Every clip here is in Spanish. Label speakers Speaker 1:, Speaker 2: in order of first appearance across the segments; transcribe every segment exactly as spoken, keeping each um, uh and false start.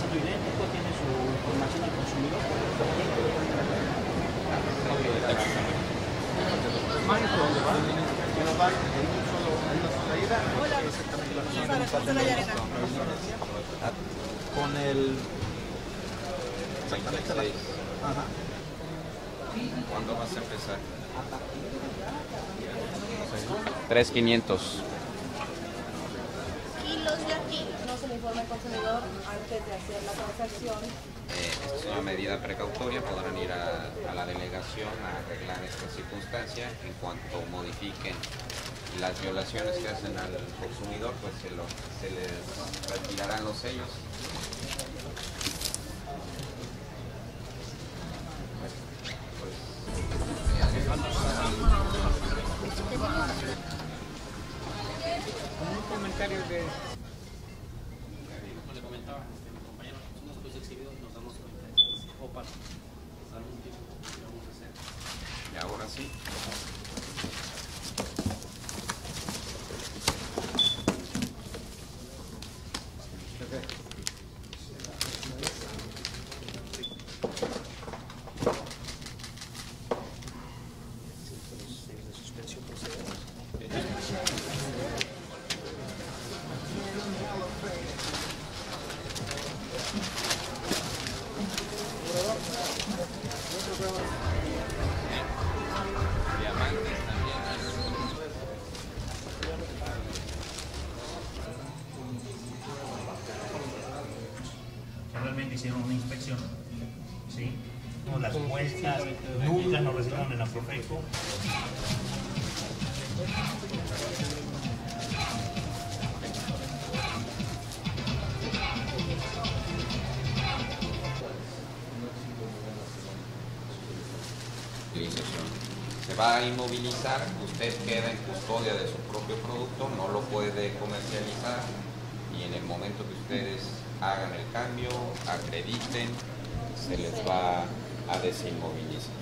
Speaker 1: producto idéntico, tiene su información al consumidor. Maestro, ¿dónde va? Que nos van en un solo, en una sola ida. Hola. Exactamente la persona. Con el... Exactamente la... Ajá.
Speaker 2: ¿Cuándo vas a empezar? tres mil quinientos.
Speaker 3: Kilos de aquí. No se le informa al consumidor antes de hacer la transacción.
Speaker 2: Eh, esta es una medida precautoria, podrán ir a, a la delegación a arreglar esta circunstancia. En cuanto modifiquen las violaciones que hacen al consumidor, pues se, lo, se les retirarán los sellos.
Speaker 1: Un comentario de...
Speaker 4: Como le comentaba, mi compañero, somos pues exhibidos, nos damos cuenta de que OPAL es algún tipo que vamos a hacer.
Speaker 2: Y ahora sí. Diamantes también.
Speaker 5: Realmente hicieron una inspección, ¿sí? No, las muestras nunca nos recibieron en Afrofeco.
Speaker 2: Se va a inmovilizar, usted queda en custodia de su propio producto, no lo puede comercializar y en el momento que ustedes hagan el cambio, acrediten, se les va a desinmovilizar.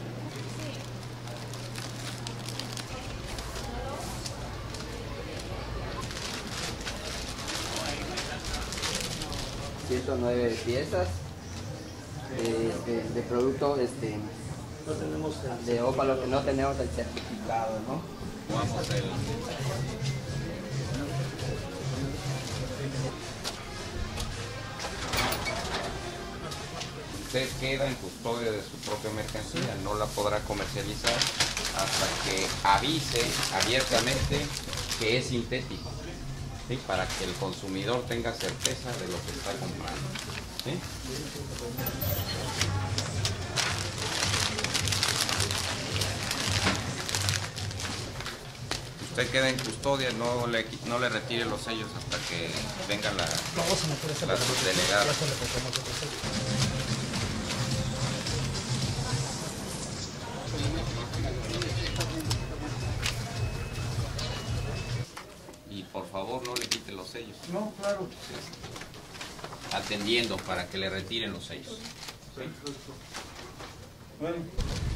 Speaker 6: ciento nueve piezas de, de, de producto este,
Speaker 1: No tenemos el...
Speaker 6: de ópalo, que no tenemos el certificado, ¿no?
Speaker 2: Vamos el... Usted queda en custodia de su propia mercancía, no la podrá comercializar hasta que avise abiertamente que es sintético, ¿sí? Para que el consumidor tenga certeza de lo que está comprando, ¿sí? Usted queda en custodia, no le, no le retire los sellos hasta que venga la, la subdelegada. Y por favor no le quite los sellos.
Speaker 1: No, claro.
Speaker 2: Atendiendo para que le retiren los sellos. ¿Sí?
Speaker 1: Bueno.